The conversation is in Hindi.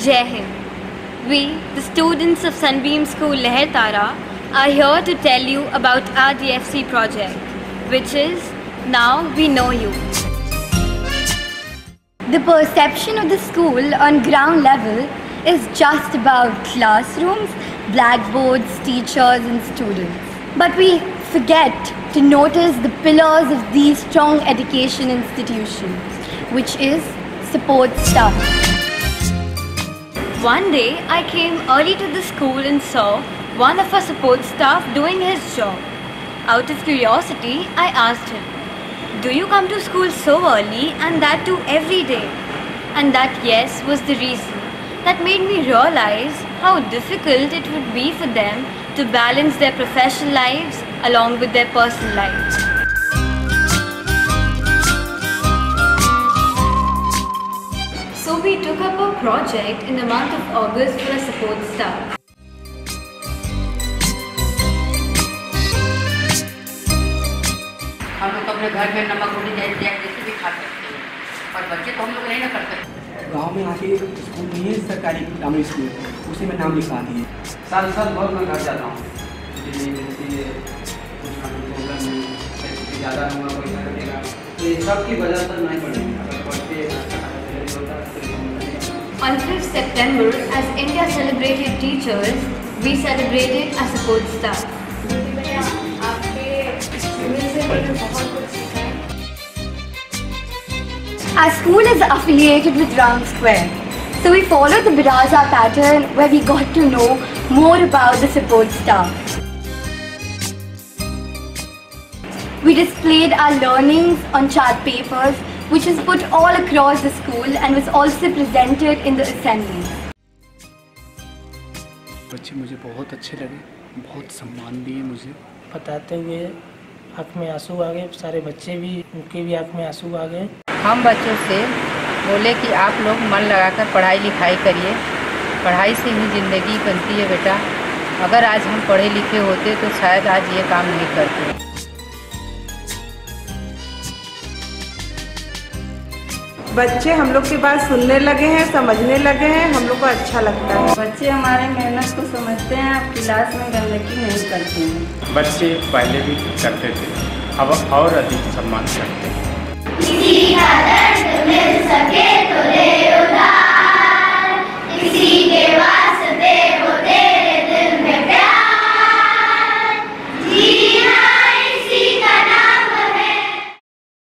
Jai Hind. We, the students of Sunbeam School Lahartara, are here to tell you about our DFC project, which is Now We Know You. The perception of the school on ground level is just about classrooms, blackboards, teachers and students. But we forget to notice the pillars of these strong education institutions, which is support staff. One day I came early to the school and saw one of our support staff doing his job. Out of curiosity, I asked him, "Do you come to school so early and that too every day?" And that yes was the reason that made me realize how difficult it would be for them to balance their professional lives along with their personal lives. So we took up a project in the month of August for a support staff. हम लोग अपने घर में नमक रोटी जैसे भी खा सकते हैं, पर बच्चे तो हम लोग नहीं ना कर सकते। गांव में आके स्कूल नहीं है, सरकारी प्राइमरी स्कूल, उसी में नाम लिखवा दिए। साल बहुत मैं घर जाता हूँ, ज़्यादा हुआ कोई करेगा, तो ये सब की वजह से नहीं पड़ेगी। On 5th September, as India celebrated teachers, we celebrated our support staff. Our school is affiliated with Round Square, so we followed the Biraza pattern where we got to know more about the support staff. We displayed our learnings on chart papers, which was put all across the school and was also presented in the assembly. बच्चे मुझे बहुत अच्छे लगे, बहुत सम्मान दिए मुझे। बताते हुए आँख में आंसू आ गए, सारे बच्चे भी, उनके भी आँख में आंसू आ गए। हम बच्चों से बोले कि आप लोग मन लगाकर पढ़ाई लिखाई करिए, पढ़ाई से ही ज़िंदगी बनती है बेटा। अगर आज हम पढ़े लिखे होते तो शायद आज ये काम नहीं करते। बच्चे हम लोग की बात सुनने लगे हैं, समझने लगे हैं, हम लोग को अच्छा लगता है। बच्चे हमारे मेहनत को समझते हैं, अब क्लास में गंदगी नहीं करते हैं। बच्चे पहले भी करते थे, अब और अधिक सम्मान करते हैं। किसी का दर्द मिल सके